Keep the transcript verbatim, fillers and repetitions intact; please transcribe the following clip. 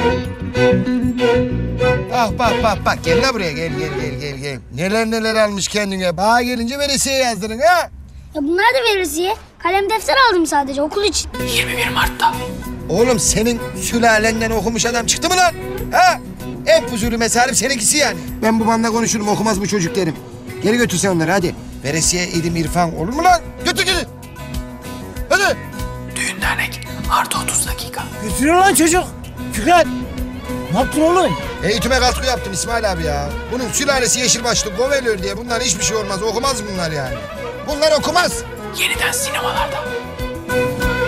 Ah bak bak bak gel la buraya gel gel gel gel gel. Neler neler almış kendine. Bana gelince veresiye yazdırın ha. Ya bunlar da veresiye. Kalem defter aldım sadece okul için. yirmi bir Mart'ta. Oğlum senin sülalenden okumuş adam çıktı mı lan? Ha? En huzurlu mesalim seninkisi yani. Ben bu banda konuşurum okumaz bu çocuk derim. Geri götür sen onları hadi. Veresiye edim irfan olur mu lan? Götür gidin. Hadi. Düğün dernek artı otuz dakika. Götürüyor lan çocuk. Fikret. Ne yaptın oğlum? Eğitime katkı yaptım İsmail abi ya. Bunun sülalesi yeşil başlı govelör diye bunlar hiçbir şey olmaz. Okumaz bunlar yani. Bunlar okumaz. Yeniden sinemalarda.